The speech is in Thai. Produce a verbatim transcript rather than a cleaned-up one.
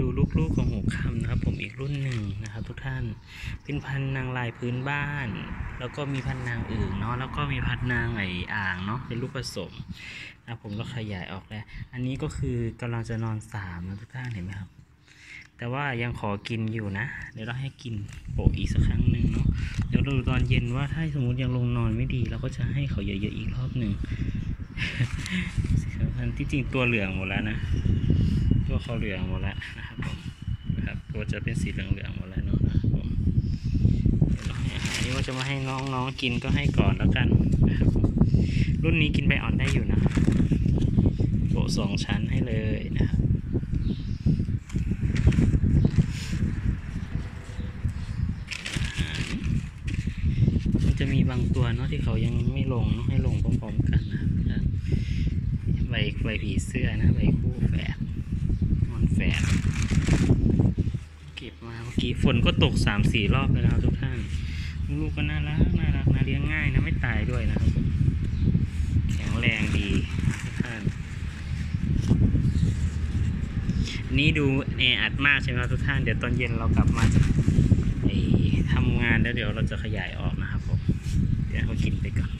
ดูลูกๆของหูคำนะครับผมอีกรุ่นหนึ่งนะครับทุกท่านเป็นพันธุ์นางลายพื้นบ้านแล้วก็มีพันธุ์นางอื่นเนาะแล้วก็มีพันธุ์นางไออ่างเนาะเป็นลูกผสมนะผมก็ขยายออกแล้วอันนี้ก็คือกำลังจะนอนสามนะทุกท่านเห็นไหมครับแต่ว่ายังขอกินอยู่นะเดี๋ยวเราให้กินโปะอีกสักครั้งหนึ่งเนาะเดี๋ยวดูตอนเย็นว่าถ้าสมมติยังลงนอนไม่ดีเราก็จะให้เขาเยอะๆอีกรอบหนึ่ง ที่จริงตัวเหลืองหมดแล้วนะตัวเขาเหลืองหมดแล้วนะครับผมนะครับตัวจะเป็นสีเหลืองๆหมดแล้วเนาะนะครับผมอันนี้ว่าจะมาให้น้องๆกินก็ให้ก่อนแล้วกันนะครับรุ่นนี้กินใบอ่อนได้อยู่นะครับโปะสองชั้นให้เลยนะครับมันจะมีบางตัวเนาะที่เขายังไม่ลงเนาะให้ลงพร้อมๆกันนะครับใบใบผีเสื้อนะใบคู่แฝดนอนแฝดเก็บมาเมื่อกี้ฝนก็ตกสามสี่รอบเลยนะครับทุกท่านลูกก็น่ารักน่ารักนะเลี้ยงง่ายนะไม่ตายด้วยนะครับแข็งแรงดีทุกท่านนี่ดูแออัดมากใช่ไหมครับทุกท่านเดี๋ยวตอนเย็นเรากลับมาจะทำงานแล้วเดี๋ยวเราจะขยายออกนะครับผมเดี๋ยวเขากินไปก่อน